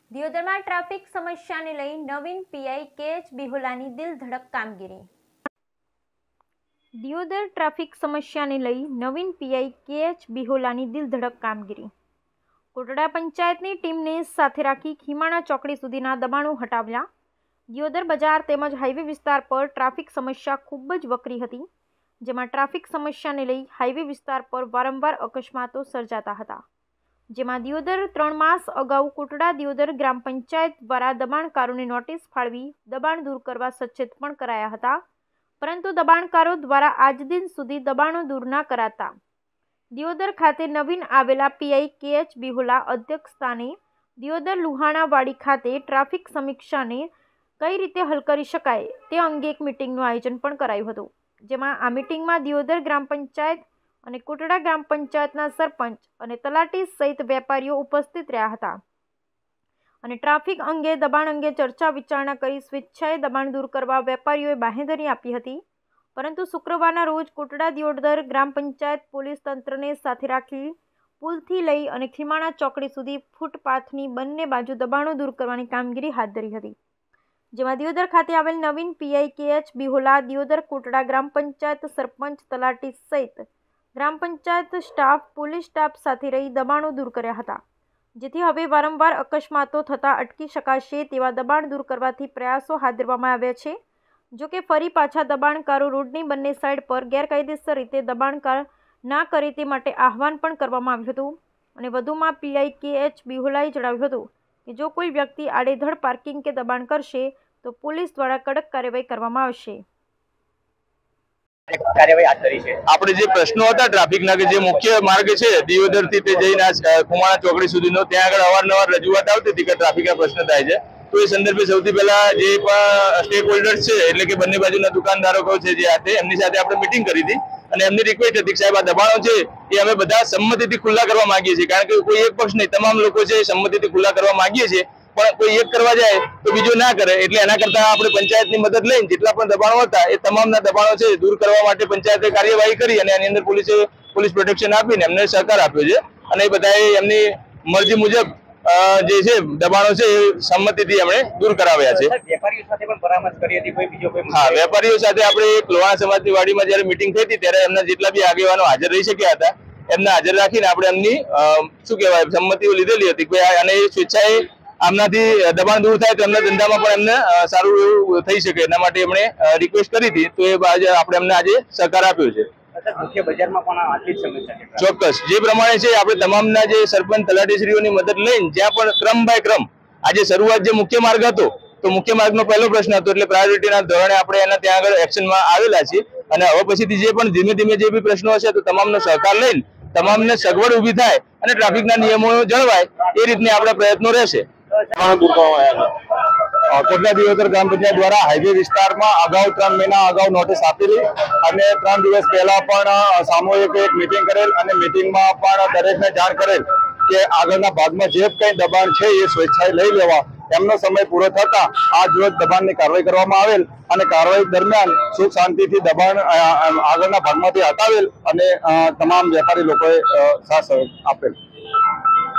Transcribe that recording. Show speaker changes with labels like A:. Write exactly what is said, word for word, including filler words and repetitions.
A: દિયોદરમાં traffic સમસ્યાને લઈ નવીન P I કેએચ બિહોલાની દિલધડક કામગીરી. દિયોદર ટ્રાફિક સમસ્યાને લઈ નવીન પીઆઈ કેએચ બિહોલાની દિલધડક કામગીરી. કોટડા પંચાયતની ટીમને સાથે રાખી ખીમાણા ચોકડી સુધીના દબાણો હટાવ્યા. દિયોદર બજાર તેમજ હાઈવે વિસ્તાર પર ટ્રાફિક સમસ્યા ખૂબ જ વકરી હતી, જેમાં ટ્રાફિક સમસ્યાને લઈ હાઈવે વિસ્તાર પર વારંવાર અકસ્માતો સર્જાતા હતા. જેમાં દિયોદર ત્રણ માસ અગાઉ કોટડા દિયોદર ગ્રામ પંચાયત દ્વારા દબાણકારોને નોટિસ ફાળવી દબાણ દૂર કરવા સચેત પણ કરાયા હતા, પરંતુ દબાણકારો દ્વારા આજ દિન સુધી દબાણો દૂર ના કરાતા દિયોદર ખાતે નવીન આવેલા પીઆઈ કેએચ બિહોલા અધ્યક્ષસ્થાને દિયોદર લુહાણાવાડી ખાતે ટ્રાફિક સમીક્ષાને કઈ રીતે હલ કરી શકાય તે અંગે એક મિટિંગનું આયોજન પણ કરાયું હતું. જેમાં આ મિટિંગમાં દિયોદર ગ્રામ પંચાયત અને કોટડા ગ્રામ પંચાયતના સરપંચ અને તલાટી સહિત વેપારીઓ ઉપસ્થિત રહ્યા હતા અને ટ્રાફિક અંગે દબાણ અંગે ચર્ચા વિચારણા કરી સ્વેચ્છાએ દબાણ દૂર કરવા વેપારીઓએ બાંહેધરી આપી હતી. પરંતુ શુક્રવારના રોજ કોટડા દિયોદર ગ્રામ પંચાયત પોલીસ તંત્રને સાથે રાખી પુલથી લઈ અને ખીમાણા ચોકડી સુધી ફૂટપાથની બંને બાજુ દબાણો દૂર કરવાની કામગીરી હાથ ધરી હતી. જેમાં દિયોદર ખાતે આવેલ નવીન પીઆઈ કેએચ બિહોલા દિયોદર કોટડા ગ્રામ પંચાયત સરપંચ તલાટી સહિત ગ્રામ પંચાયત સ્ટાફ પોલીસ સ્ટાફ સાથે રહી દબાણો દૂર કર્યા હતા, જેથી હવે વારંવાર અકસ્માતો થતાં અટકી શકાશે તેવા દબાણ દૂર કરવાથી પ્રયાસો હાથ ધરવામાં આવ્યા છે. જો કે ફરી પાછા દબાણકારો રોડની બંને સાઈડ પર ગેરકાયદેસર રીતે દબાણકાર ના કરે તે માટે આહવાન પણ કરવામાં આવ્યું હતું. અને વધુમાં પીઆઈ કેએચ બિહોલાએ જણાવ્યું હતું કે જો કોઈ વ્યક્તિ આડેધડ પાર્કિંગ કે દબાણ કરશે તો પોલીસ દ્વારા કડક કાર્યવાહી કરવામાં આવશે.
B: આપણે જે પ્રશ્નો હતા ટ્રાફિકના કે જે મુખ્ય માર્ગ છે દિયોદર થી તે જઈને ખુમાણા ચોકડી સુધીનો, ત્યાં આગળ અવારનવાર રજૂઆત આવતી હતી કે ટ્રાફિકના પ્રશ્ન થાય છે. તો એ સંદર્ભે સૌથી પહેલા જે પણ સ્ટેક હોલ્ડર્સ છે એટલે કે બંને બાજુના દુકાનદારો છે જે હાથે એમની સાથે આપણે મિટિંગ કરી હતી અને એમની રિક્વેસ્ટ હતી કે સાહેબ આ દબાણો છે એ અમે બધા સંમતિથી ખુલ્લા કરવા માંગીએ છીએ, કારણ કે કોઈ એક પક્ષ નહીં, તમામ લોકો છે સંમતિથી ખુલ્લા કરવા માંગીએ છીએ, પણ કોઈ એક કરવા જાય તો બીજો ના કરે. એટલે એના કરતા આપણે પંચાયતની મદદ લઈને જેટલા પણ દબાણો હતા એ તમામના દબાણો છે દૂર કરવા માટે પંચાયતે કાર્યવાહી કરી અને એની અંદર પોલીસે પોલીસ પ્રોટેક્શન આપીને એમને સહકાર આપ્યો છે અને એ બધાએ એમની મરજી મુજબ જે છે દબાણો છે એ સંમતિથી એમણે દૂર કરાવ્યા છે.
C: વેપારીઓ સાથે પણ પરામર્શ કરી હતી કોઈ બીજો કોઈ?
B: હા, વેપારીઓ સાથે આપણે એક લોહાણા સમાજની વાડીમાં જયારે મિટિંગ થઈ હતી ત્યારે એમના જેટલા બી આગેવાનો હાજર રહી શક્યા હતા એમને હાજર રાખીને આપણે એમની શું કહેવાય સંમતિઓ લીધેલી હતી અને એ સ્વેચ્છાએ આમનાથી દબાણ દૂર થાય તો એમના ધંધામાં પણ એમને સારું એવું થઈ શકે એના માટે એમણે રિક્વેસ્ટ કરી હતી. તો એ આજે આપણે એમને આજે સહકાર આપ્યો છે.
C: મુખ્ય બજારમાં પણ આટલી જ સમસ્યા છે.
B: ચોક્કસ જે પ્રમાણે છે આપણે તમામના જે સરપંચ તલાટીશ્રીઓની મદદ લઈને જ્યાં પણ ક્રમ બાય ક્રમ આજે શરૂઆત જે મુખ્ય માર્ગ હતો તો મુખ્ય માર્ગનો પહેલો પ્રશ્ન હતો એટલે પ્રાયોરિટીના ધોરણે આપણે એના ત્યાં આગળ એક્શનમાં આવેલા છીએ અને હવે પછીથી જે પણ ધીમે ધીમે જે બી પ્રશ્નો હશે તો તમામનો સહકાર લઈને તમામને સગવડ ઊભી થાય અને ટ્રાફિકના નિયમો જળવાય એ રીતની આપણા પ્રયત્નો રહેશે.
D: કોટડા દિયોદર ગ્રામ પંચાયત દ્વારા હાઈવે વિસ્તારમાં અગાઉ ત્રણ મહિના અગાઉ નોટિસ આપેલી અને ત્રણ દિવસ પહેલા પણ સામૂહિક એક મિટિંગ કરેલ અને મિટિંગમાં પણ દરેકને જાણ કરેલ કે આગળના ભાગમાં જે કંઈ દબાણ છે એ સ્વેચ્છાએ લઈ લેવા. એમનો સમય પૂરો થતા આજ રોજ દબાણની કાર્યવાહી કરવામાં આવેલ અને કાર્યવાહી દરમિયાન સુખ શાંતિથી દબાણ આગળના ભાગમાંથી હટાવેલ અને તમામ વેપારી લોકોએ સાથ સહયોગ આપેલ.